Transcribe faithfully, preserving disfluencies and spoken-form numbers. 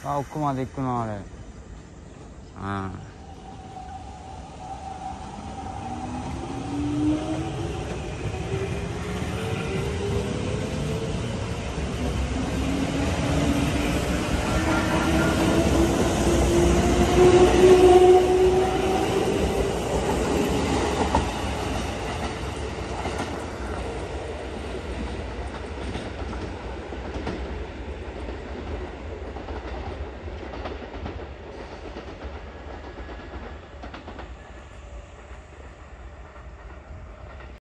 あ、奥まで行くな、あれ。うん。